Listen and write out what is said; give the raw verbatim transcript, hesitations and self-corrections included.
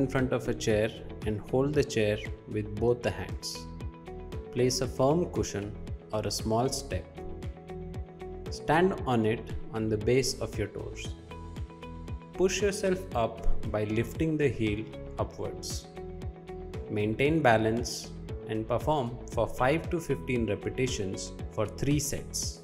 in front of a chair and hold the chair with both the hands. Place a firm cushion or a small step. Stand on it on the base of your toes. Push yourself up by lifting the heel upwards. Maintain balance and perform for five to fifteen repetitions for three sets.